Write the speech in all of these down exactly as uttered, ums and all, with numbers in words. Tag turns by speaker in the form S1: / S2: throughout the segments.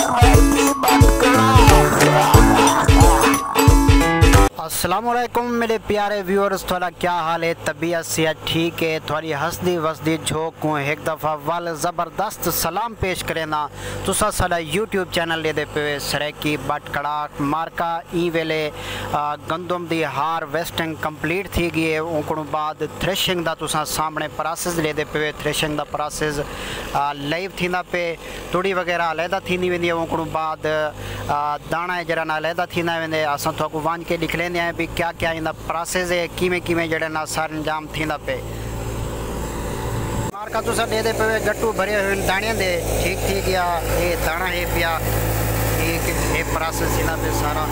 S1: अस्सलामुअलैकुम मेरे प्यारे व्यूअर्स, थोड़ा क्या हाल है? तबीयत से ठीक है? थोड़ी हसदी वसदी झोंक को एक दफ़ा वाल ज़बरदस्त सलाम पेश करे ना तुसा साडा यूट्यूब चैनल ले दे पे सरेकी बट कड़ाक मार्का ई वेले गंदम दी हार वेस्टिंग कंप्लीट थी गई है। उनको बाद थ्रेशिंग दा तुसा सामने प्रोसेस ले दे पे थ्रेशिंग दा प्रोसेस लाइव थींदा पे तुड़ी वगैरह अलहदा थींदी वेंदी है। उनको बाद दाना जरा ना अलहदा थींदा वेंदे। असां तो वंज के लिख लेंदे हैं भी क्या क्या इंदा प्रोसेस है, किमें किमें जड़े ना सार इंजाम थींदा पे। मार्का तुसा दे दे पे गट्टू भरे हुए दाणियां दे ठीक थी गया। ये दाना है पिया ठीक है प्रोसेस थींदा पे सारा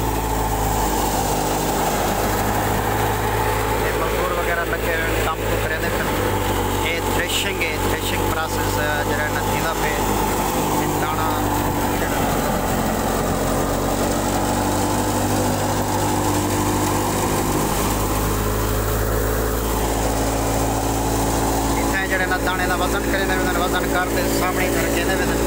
S1: ये मजदूर वगैरह लगे हुए काम को करे दे। ये थ्रेशिंग है, थ्रेशिंग प्रोसेस जरा ना थींदा पे दाना जड़े ना दाने का वजन करे वजन करते सामने धरके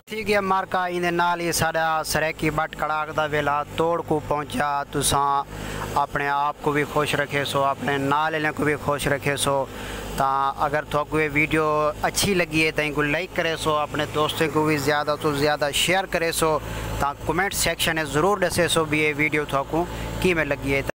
S1: ठीक है मार्का इंदे नाल ही सारा सरैकी बट कड़ाक दा वेला तोड़ को पहुंचा। तुसा अपने आप को भी खुश रखे सो, अपने नाल वाले को भी खुश रखे सो। ता अगर थोको ये वीडियो अच्छी लगी है तो इनको लाइक करे सो, अपने दोस्तों को भी ज़्यादा तो ज़्यादा शेयर करे सो। ता कमेंट सेक्शन में ज़रूर दसे सो भी ये वीडियो थोको कि में लगी है।